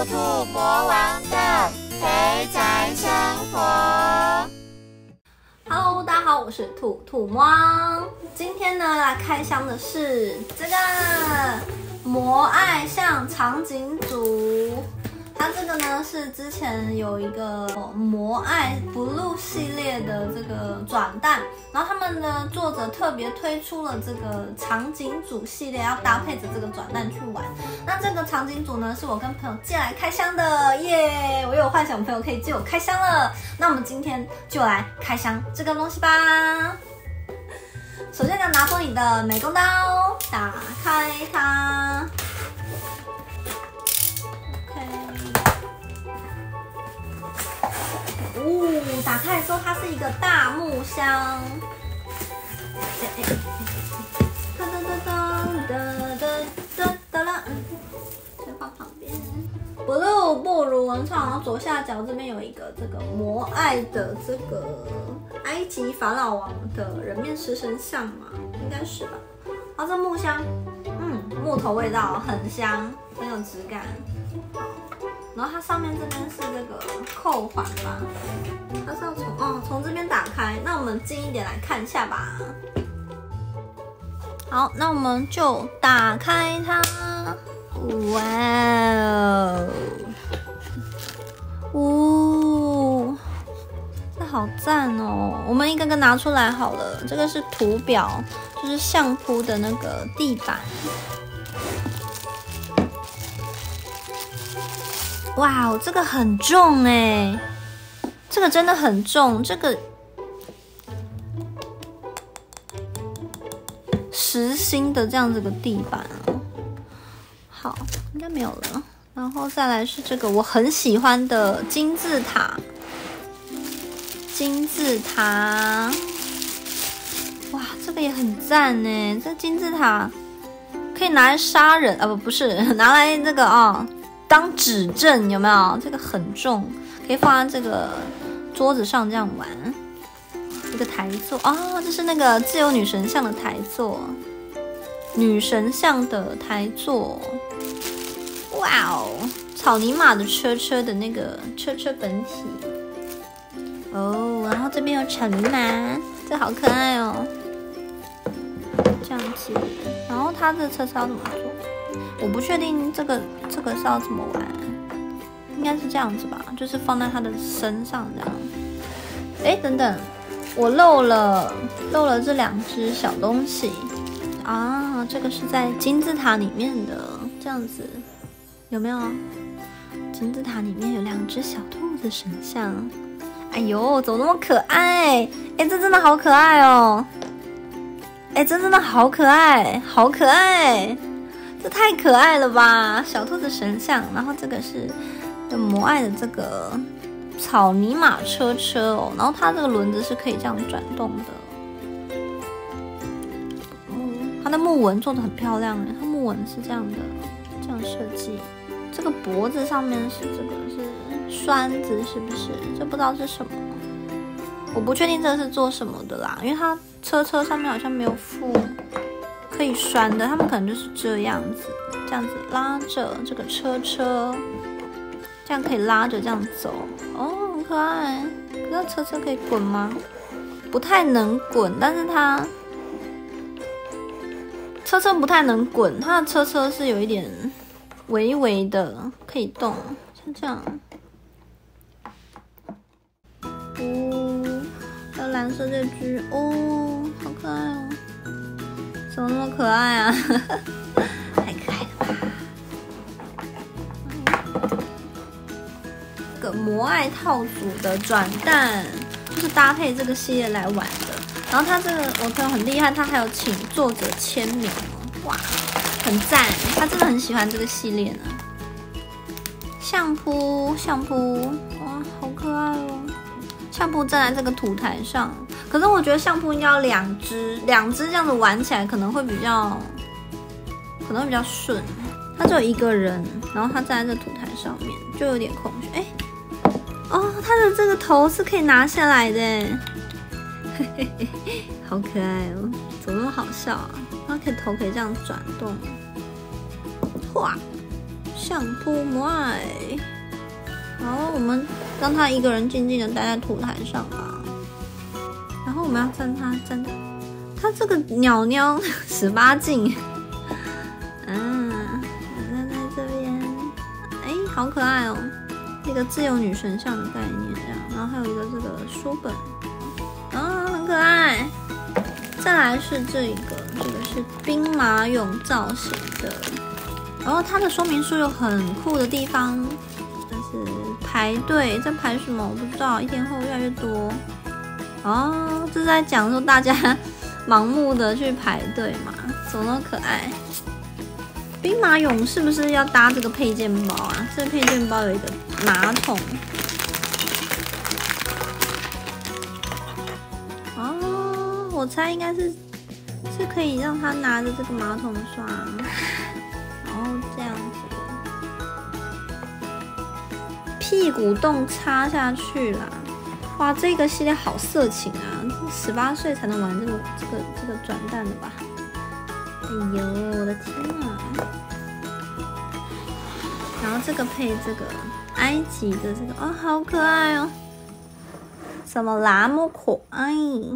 兔魔王的肥宅生活。 Hello， 大家好，我是兔兔魔王。今天呢，来开箱的是这个摩艾像长颈组。它这个呢是之前有一个摩艾 Blue 系列的这个转蛋，然后他们的作者特别推出了这个长颈组系列，要搭配着这个转蛋去玩。那这个长颈组呢是我跟朋友借来开箱的，耶！我有幻想朋友可以借我开箱了。那我们今天就来开箱这个东西吧。首先要拿出你的美工刀，打开它。打开的时候，它是一个大木箱。先放旁边。Blue 不如文创，然后左下角这边有一个这个摩艾的这个埃及法老王的人面狮身像嘛，应该是吧。然后这木箱，木头味道很香，很有质感。然后它上面这边是这个扣环吧，它是要从这边打开。那我们近一点来看一下吧。好，那我们就打开它。哇哦，这好赞哦！我们一个个拿出来好了。这个是图表，就是相扑的那个地板。哇哦，这个很重哎，这个真的很重，这个实心的这样子个地板哦。好，应该没有了。然后再来是这个我很喜欢的金字塔，金字塔，哇，这个也很赞哎，这金字塔可以拿来杀人啊，不是拿来这个当指镇，有没有？这个很重，可以放在这个桌子上这样玩。一个台座这是那个自由女神像的台座，女神像的台座。哇哦，草泥马的车车的那个车车本体。然后这边有草泥马，这好可爱哦。这样子，然后它的车车要怎么做？我不确定这个是要怎么玩，应该是这样子吧，就是放在他的身上这样。哎，等等，我漏了这两只小东西啊，这个是在金字塔里面的，这样子有没有？金字塔里面有两只小兔子神像，哎呦，怎么那么可爱？哎，这真的好可爱哦！哎，这真的好可爱，好可爱！这太可爱了吧，小兔子神像。然后这个是摩艾的这个草泥马车车哦，然后它这个轮子是可以这样转动的。它的木纹做得很漂亮耶，它木纹是这样的，这样设计。这个脖子上面是这个是栓子，是不是？这不知道是什么，我不确定这是做什么的啦，因为它车车上面好像没有附可以拴的，他们可能就是这样子拉着这个车车，这样可以拉着这样走哦，很可爱。可是车车可以滚吗？不太能滚，但是它车车不太能滚，它的车车是有一点微微的可以动，像这样。还有蓝色这只好可爱哦。怎么那么可爱啊？太可爱了吧！这个摩艾套组的转蛋就是搭配这个系列来玩的。然后他这个我朋友很厉害，他还有请作者签名哦，哇，很赞！他真的很喜欢这个系列呢。相扑，哇，好可爱哦！相扑站在这个土台上。可是我觉得相扑应该要两只这样子玩起来可能会比较顺。他只有一个人，然后他站在这土台上面，就有点空虚。他的这个头是可以拿下来的，嘿嘿嘿，好可爱哦！怎么那么好笑啊？它头可以这样转动，哇，咻相扑摩爱。好，我们让他一个人静静的待在土台上吧。然后我们要站他这个鸟鸟18禁。站在这边，好可爱哦，一个自由女神像的概念这样。然后还有一个这个书本，很可爱。再来是这个是兵马俑造型的。然后它的说明书有很酷的地方，但是排队在排什么我不知道，一天后越来越多。这是在讲说大家盲目的去排队嘛，怎么那么可爱？兵马俑是不是要搭这个配件包啊？这个配件包有一个马桶。我猜应该是可以让他拿着这个马桶刷，然后这样子，屁股洞插下去啦！哇，这个系列好色情啊！18岁才能玩这个转蛋的吧？哎呦，我的天啊！然后这个配这个埃及的这个，好可爱哦！什么那么可爱？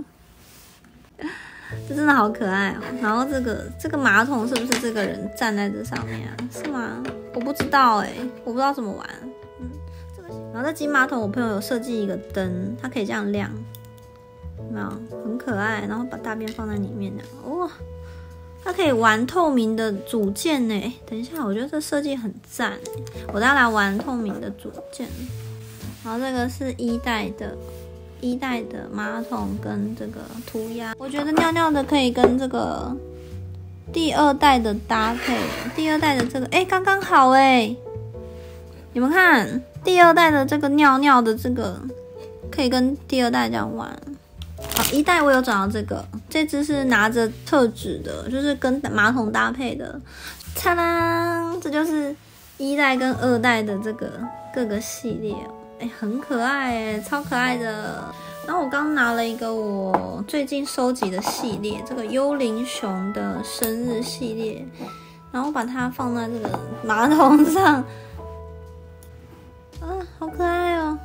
这真的好可爱哦！然后这个马桶是不是这个人站在这上面啊？是吗？我不知道我不知道怎么玩。然后这金马桶，我朋友有设计一个灯，它可以这样亮，有没有？很可爱。然后把大便放在里面哇，它可以玩透明的组件呢。等一下，我觉得这设计很赞。我等下来玩透明的组件。然后这个是1代的马桶跟这个涂鸦，我觉得尿尿的可以跟这个第2代的搭配。第2代的这个刚刚好你们看第2代的这个尿尿的这个可以跟第2代这样玩。好，1代我有找到这只是拿着特指的，就是跟马桶搭配的。嚓啦，这就是1代跟2代的这个各个系列。很可爱超可爱的。然后我刚拿了一个我最近收集的系列，这个幽灵熊的生日系列，然后把它放在这个马桶上，好可爱哦。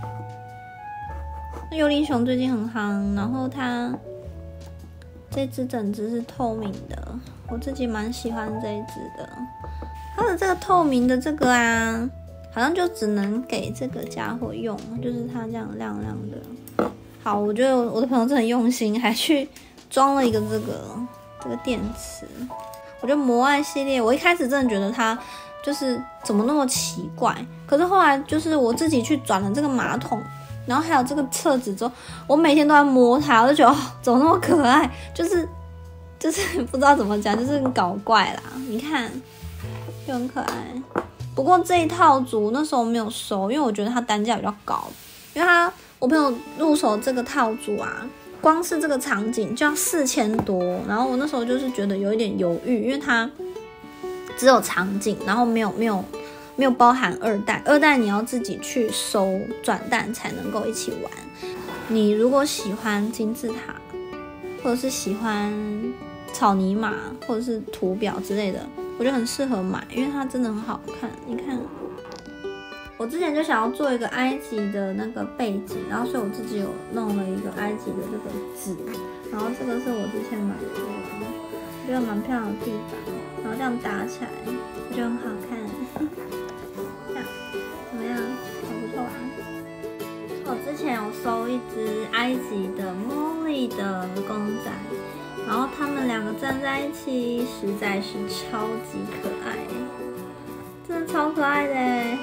幽灵熊最近很夯，然后它这只整只是透明的，我自己蛮喜欢这一只的。它的这个透明的这个好像就只能给这个家伙用，就是它这样亮亮的。好，我觉得我的朋友真的很用心，还去装了一个这个电池。我觉得摩爱系列，我一开始真的觉得它就是怎么那么奇怪，可是后来就是我自己去转了这个马桶，然后还有这个册子之后，我每天都在摸它，我就觉得怎么那么可爱，就是不知道怎么讲，就是很搞怪啦。你看，就很可爱。不过这一套组那时候没有收，因为我觉得它单价比较高，因为我朋友入手这个套组光是这个场景就要4000多，然后我那时候就是觉得有一点犹豫，因为它只有场景，然后没有包含2代，2代你要自己去收转蛋才能够一起玩。你如果喜欢金字塔，或者是喜欢草泥马，或者是图表之类的，我觉得很适合买，因为它真的很好看。你看，我之前就想要做一个埃及的那个背景，然后所以我自己有弄了一个埃及的这个纸，然后这个是我之前买的，我觉得蛮漂亮的地板，然后这样搭起来，我觉得很好看。这样怎么样？好不错吧？我之前有收一只埃及的茉莉的公仔。然后他们2个站在一起，实在是超级可爱，真的超可爱的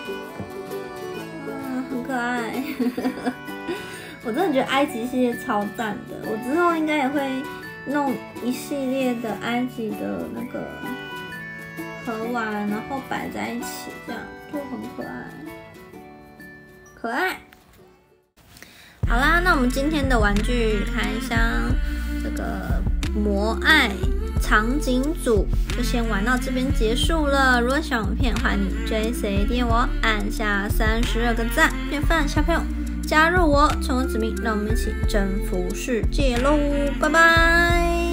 很可爱。我真的觉得埃及系列超赞的，我之后应该也会弄一系列的埃及的那个盒玩，然后摆在一起，这样就很可爱，可爱。好啦，那我们今天的玩具开箱这个摩爱场景组就先玩到这边结束了。如果喜欢我的片，欢迎你追随订阅我，按下32个赞，变饭小朋友加入我，成为子民，让我们一起征服世界喽！拜拜。